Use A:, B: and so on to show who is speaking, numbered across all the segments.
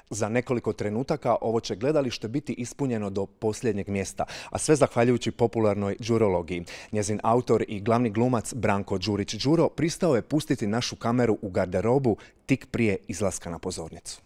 A: Za nekoliko trenutaka ovo će gledalište biti ispunjeno do posljednjeg mjesta, a sve zahvaljujući popularnoj đurologiji. Njezin autor i glavni glumac Branko Đurić-Đuro pristao je pustiti našu kameru u garderobu tik prije izlaska na pozornicu.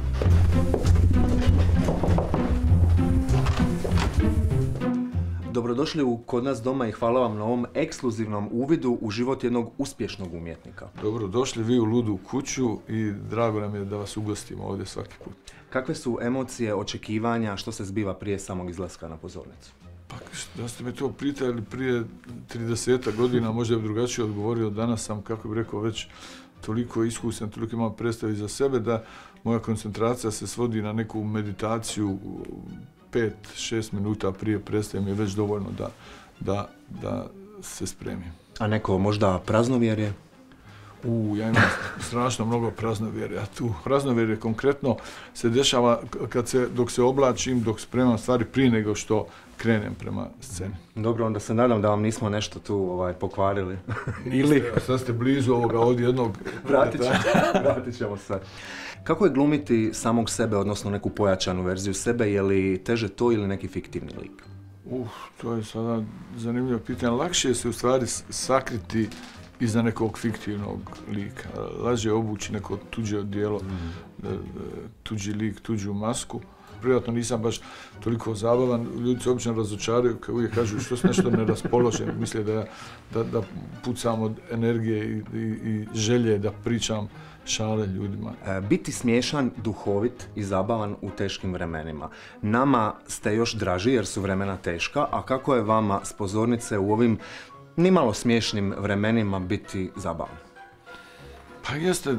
A: Dobrodošli u Kod nas doma i hvala vam na ovom ekskluzivnom uvidu u život jednog uspješnog umjetnika.
B: Dobrodošli vi u Ludu kuću i drago nam je da vas ugostimo ovdje svaki put.
A: Kakve su emocije, očekivanja, što se zbiva prije samog izlaska na pozornicu?
B: Pa da ste me to pitali prije 30 godina, možda bi drugačije odgovorio. Danas sam, kako bih rekao, već toliko iskusan, toliko imam predstavi za sebe da moja koncentracija se svodi na neku meditaciju 5-6 minuta prije predstave mi je već dovoljno da se spremim.
A: A neko možda praznovjerje?
B: Ja imam strašno mnogo praznovjerja tu. Praznovjerje konkretno se dešava dok se oblačim, dok spremam stvari prije nego što krenem prema sceni.
A: Dobro, onda se nadam da vam nismo nešto tu pokvarili. Ili...
B: Sad ste blizu ovoga ovdje jednog...
A: Vratit ćemo se. Kako je glumiti samog sebe, odnosno neku pojačanu verziju sebe? Je li teže to ili neki fiktivni lik?
B: To je sada zanimljivo pitanje. Lakše je se u stvari sakriti iza nekog fiktivnog lika. Laže je obući neko tuđe odijelo, tuđi lik, tuđu masku. Privatno nisam baš toliko zabavan. Ljudi se obično razočaraju, kao uvijek kažu što se nešto neraspoložen. Misle da pucam od energije i želje da pričam šale ljudima.
A: Biti smiješan, duhovit i zabavan u teškim vremenima. Nama ste još draži jer su vremena teška, a kako je vama s pozornice u ovim nimalo smiješnim vremenima biti zabavan?
B: Pa jeste,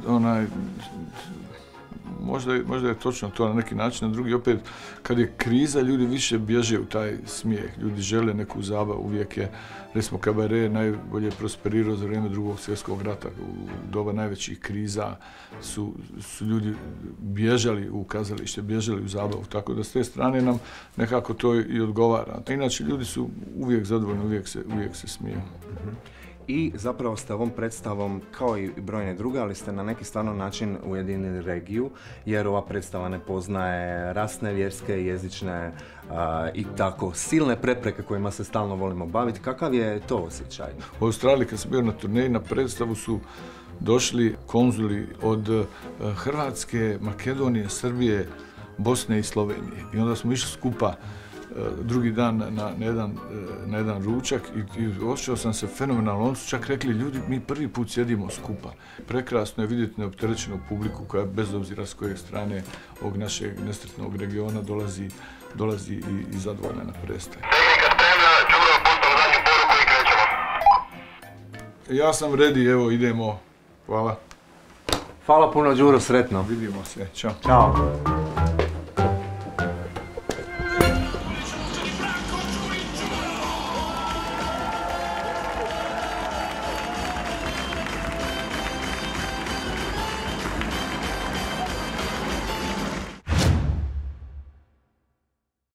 B: možda je točno to na neki način, a drugi opet, kad je kriza, ljudi više bježe u taj smijeh, ljudi žele neku zabavu, uvijek je, recimo, kabare najbolje prosperirao za vrijeme Drugog svjetskog rata, u doba najvećih kriza su ljudi bježali u kazalište, bježali u zabavu, tako da s te strane nam nekako to i odgovara. Inače, ljudi su uvijek zadovoljni, uvijek se smiju.
A: I zapravo ste ovom predstavom, kao i brojne druge, ali ste na neki stvarno način ujedinili regiju, jer ova predstava ne poznaje rasne, vjerske, jezične i tako silne prepreke kojima se stalno volimo baviti. Kakav je to osjećaj?
B: U Australiji, kad sam bio na turneji, na predstavu su došli konzuli od Hrvatske, Makedonije, Srbije, Bosne i Slovenije. I onda smo išli skupa drugi dan na jedan ručak i osjećao sam se fenomenalno. Oni su čak rekli, ljudi, mi prvi put sjedimo skupa. Prekrasno je vidjeti neopterećenu publiku koja bez obzira s koje strane ovog našeg nesretnog regiona dolazi i zadovoljna na predstavu.
C: Tehnika spremna, Đuro, puštam zadnju poruku i krećemo.
B: Ja sam ready, evo idemo. Hvala.
A: Hvala puno, Đuro, sretno.
B: Vidimo se, čao.
A: Ćao.